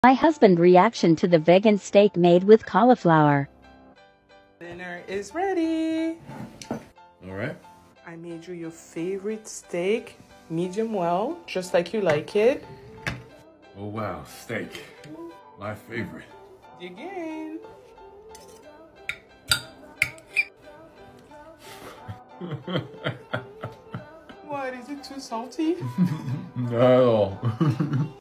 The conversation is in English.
My husband's reaction to the vegan steak made with cauliflower. Dinner is ready. All right. I made you your favorite steak, medium well, just like you like it. Oh wow, steak. My favorite. Dig in. What, is it too salty? Not at all.